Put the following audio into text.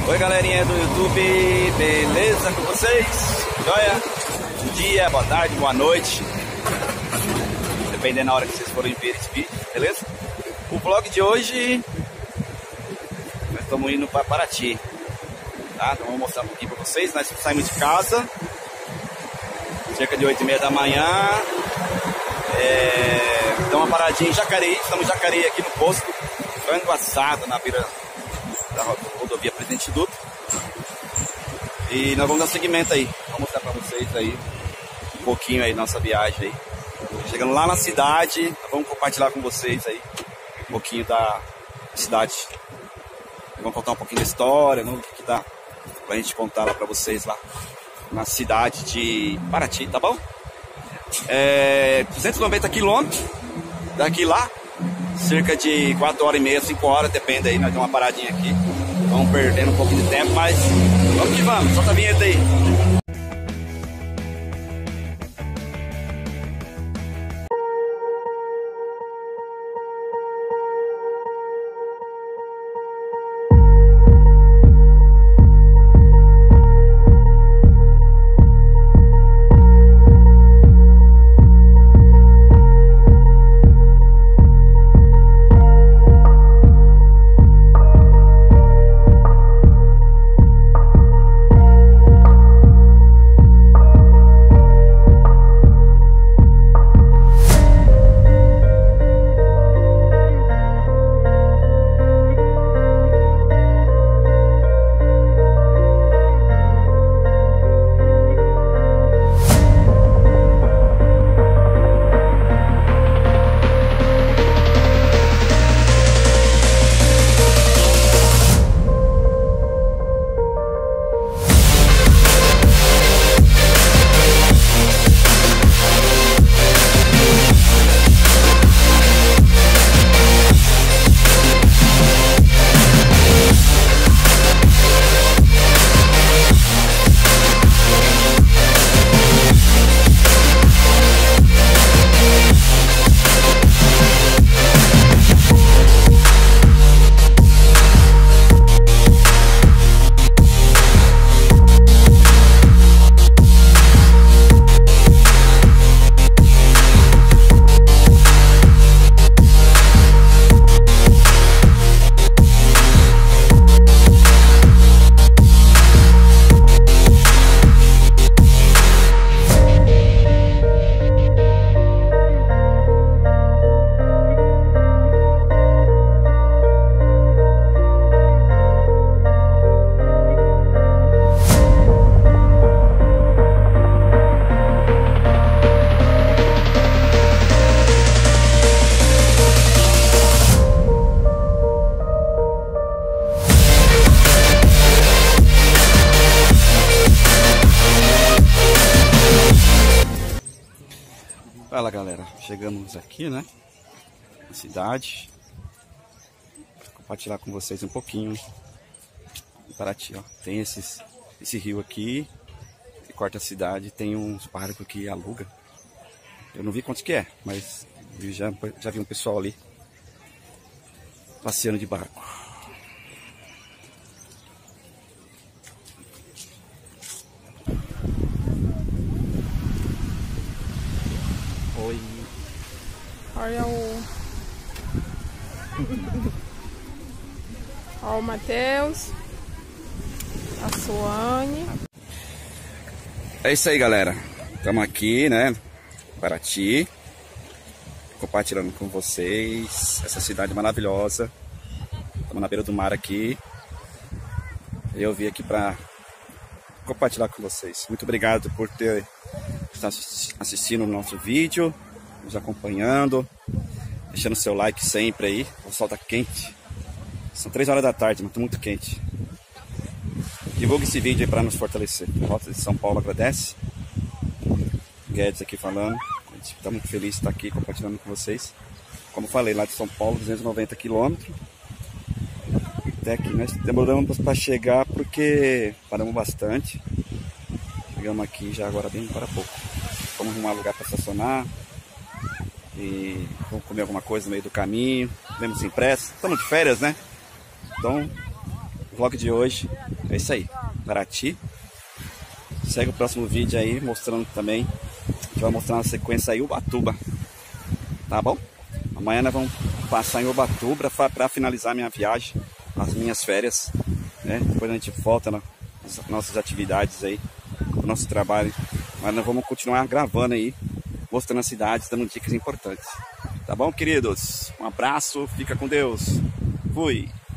Oi galerinha do YouTube, beleza com vocês? Joia? Bom dia, boa tarde, boa noite, dependendo da hora que vocês forem ver esse vídeo, beleza? O vlog de hoje, nós estamos indo para Paraty, tá? Então vou mostrar um pouquinho para vocês. Nós saímos de casa, cerca de 8h30 da manhã, dá uma paradinha em Jacareí, estamos em Jacareí aqui no posto, frango assado na beira da rodovia Presidente Dutra. E nós vamos dar seguimento aí, vou mostrar para vocês aí um pouquinho aí nossa viagem aí. Chegando lá na cidade, vamos compartilhar com vocês aí um pouquinho da cidade. Vamos contar um pouquinho da história, o que dá pra gente contar lá para vocês lá na cidade de Paraty, tá bom? 290 quilômetros daqui lá, cerca de 4h30, 5 horas, depende aí, nós temos uma paradinha aqui. Vamos perdendo um pouquinho de tempo, mas vamos que vamos, solta a vinheta aí. Fala galera, chegamos aqui, né, na cidade. Vou compartilhar com vocês um pouquinho em Paraty, ó. Tem esse rio aqui que corta a cidade, tem uns barcos que aluga. Eu não vi quantos que é, mas eu já vi um pessoal ali passeando de barco. Oi. Olha o Matheus, a Suane. É isso aí galera, estamos aqui, né, Paraty, compartilhando com vocês essa cidade maravilhosa. Estamos na beira do mar aqui. Eu vim aqui para compartilhar com vocês. Muito obrigado por estar assistindo o nosso vídeo, nos acompanhando, deixando seu like sempre aí. O sol tá quente, são 3 horas da tarde, mas tá muito quente. Divulgue esse vídeo aí para nos fortalecer. A Rota de São Paulo agradece. Guedes aqui falando. A gente está muito feliz de estar aqui compartilhando com vocês. Como falei, lá de São Paulo, 290 quilômetros. Até aqui nós demoramos para chegar porque paramos bastante. Chegamos aqui já agora bem para pouco. Vamos arrumar lugar para estacionar. E vamos comer alguma coisa no meio do caminho. Mesmo sem pressa. Estamos de férias, né? Então vlog de hoje é isso aí. Paraty. Segue o próximo vídeo aí, mostrando também. A gente vai mostrar na sequência aí Ubatuba. Tá bom? Amanhã nós vamos passar em Ubatuba para finalizar minha viagem, as minhas férias, né? Depois a gente volta nas nossas atividades aí, o nosso trabalho. Mas nós vamos continuar gravando aí, mostrando as cidades, dando dicas importantes. Tá bom, queridos? Um abraço, fica com Deus. Fui!